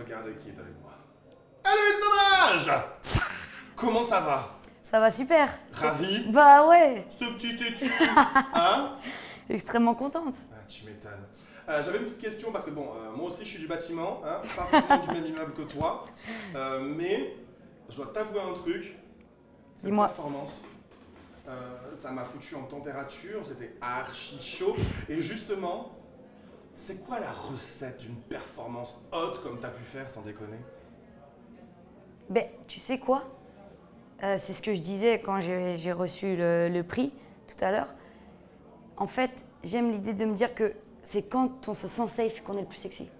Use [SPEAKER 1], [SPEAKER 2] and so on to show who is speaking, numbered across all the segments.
[SPEAKER 1] regarder qui est avec moi. Allez, Dommage! Comment ça va?
[SPEAKER 2] Ça va super.
[SPEAKER 1] Ravi?
[SPEAKER 2] Bah ouais.
[SPEAKER 1] Ce petit étu, hein?
[SPEAKER 2] Extrêmement contente.
[SPEAKER 1] Ah, tu m'étonnes. J'avais une petite question parce que bon, moi aussi je suis du bâtiment, hein, pas forcément du même immeuble que toi, mais je dois t'avouer un truc. Cette
[SPEAKER 2] Dis-moi.
[SPEAKER 1] performance, ça m'a foutu en température, c'était archi chaud. Et justement, c'est quoi la recette d'une performance haute comme tu as pu faire sans déconner?
[SPEAKER 2] Ben, tu sais quoi? C'est ce que je disais quand j'ai reçu le prix tout à l'heure. En fait, j'aime l'idée de me dire que c'est quand on se sent safe qu'on est le plus sexy.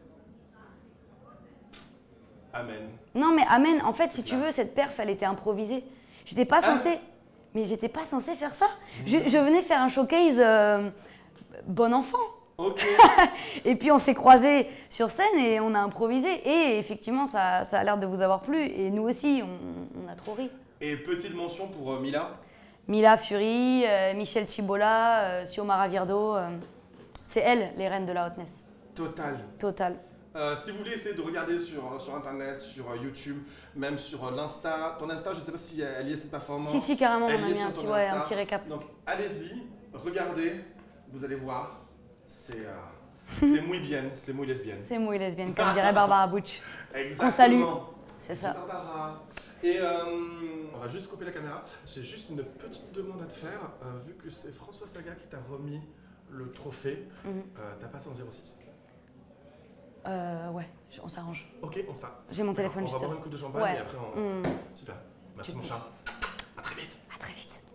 [SPEAKER 1] Amen.
[SPEAKER 2] Non mais amen, en fait, si tu veux, cette perf, elle était improvisée. J'étais pas censée... Mais j'étais pas censée faire ça. Je venais faire un showcase bon enfant.
[SPEAKER 1] Ok.
[SPEAKER 2] Et puis on s'est croisés sur scène et on a improvisé. Et effectivement, ça a l'air de vous avoir plu. Et nous aussi, on a trop ri.
[SPEAKER 1] Et petite mention pour Mila.
[SPEAKER 2] Mila Fury, Michel Chibola, Xiomara Virdo. C'est elles, les reines de la hotness.
[SPEAKER 1] Total.
[SPEAKER 2] Total.
[SPEAKER 1] Si vous voulez essayer de regarder sur internet, sur YouTube, même sur l'Insta, ton Insta, je ne sais pas si elle y est cette performance.
[SPEAKER 2] Si, carrément, on a
[SPEAKER 1] Elle y est
[SPEAKER 2] mis
[SPEAKER 1] sur ton
[SPEAKER 2] un
[SPEAKER 1] Insta.
[SPEAKER 2] petit récap.
[SPEAKER 1] Donc allez-y, regardez, vous allez voir, c'est muy bien, c'est muy lesbienne.
[SPEAKER 2] C'est muy lesbienne, comme dirait Barbara Butch.
[SPEAKER 1] Exactement.
[SPEAKER 2] On salue. C'est ça.
[SPEAKER 1] Barbara. Et on va juste couper la caméra. J'ai juste une petite demande à te faire. Vu que c'est François Saga qui t'a remis le trophée, t'as pas 106.
[SPEAKER 2] Ouais, on s'arrange.
[SPEAKER 1] Ok, on s'arrange.
[SPEAKER 2] J'ai mon téléphone
[SPEAKER 1] juste. On va
[SPEAKER 2] juste
[SPEAKER 1] boire une coupe de champagne
[SPEAKER 2] ouais.
[SPEAKER 1] et après on... Super. Merci mon chat. À très vite.
[SPEAKER 2] À très vite.